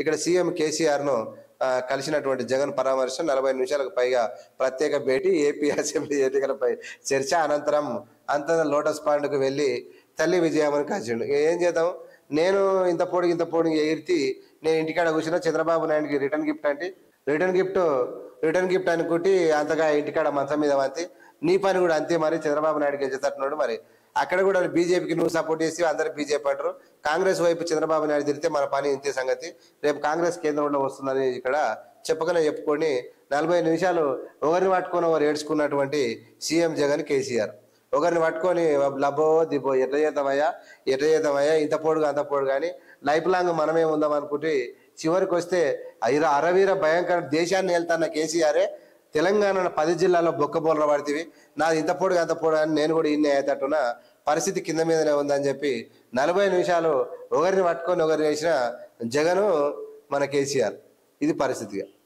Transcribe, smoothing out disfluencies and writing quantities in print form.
ఇక్కడ సీఎం కేసీఆర్ను కలిసినటువంటి జగన్ పరామర్శ 40 నిమిషాలకు పైగా ప్రత్యేక భేటీ, ఏపీ అసెంబ్లీ ఎన్నికలపై చర్చ, అనంతరం లోటస్ పాండ్కు వెళ్ళి తల్లి విజయమ్మని కాల్చిండు. ఏం చేద్దాం, నేను ఇంత పొడిగి ఎగిరితి నేను ఇంటికాడ కూర్చున్నా. చంద్రబాబు నాయుడికి రిటర్న్ గిఫ్ట్ అనుకుంటే అంతగా ఇంటికాడ మంచం మీద వంతి నీ పని కూడా అంతే. మరి చంద్రబాబు నాయుడుకి గెలిచేటట్టున్నాడు. మరి అక్కడ కూడా బీజేపీకి నువ్వు సపోర్ట్ చేసి అందరు బీజేపీ అంటారు. కాంగ్రెస్ వైపు చంద్రబాబు నాయుడు తిరిగితే మన పని ఇంతే సంగతి. రేపు కాంగ్రెస్ కేంద్రంలో వస్తుందని ఇక్కడ చెప్పుకొని 40 నిమిషాలు ఒకరిని పట్టుకొని ఒకరు ఏడ్చుకున్నటువంటి సీఎం జగన్ కేసీఆర్. ఒకరిని పట్టుకొని లబ్బో దిబ్బో ఎట్లా చేద్దామయ్యా ఇంత పొడుగు అంత పొడుగు కానీ లైఫ్ లాంగ్ మనమే ఉందాం అనుకుంటే చివరికి వస్తే అరవీర భయంకర దేశాన్ని వెళ్తాన్న కేసీఆరే తెలంగాణ 10 జిల్లాల్లో బొక్కబోలర పడితే నాది ఇంత పొడుగు అంత పొడుగు అని నేను కూడా ఇన్ని అయ్యేటట్టున పరిస్థితి కింద మీదనే ఉందని చెప్పి 40 నిమిషాలు ఒకరిని పట్టుకొని ఒకరిని వేసిన జగను మన కేసీఆర్. ఇది పరిస్థితిగా.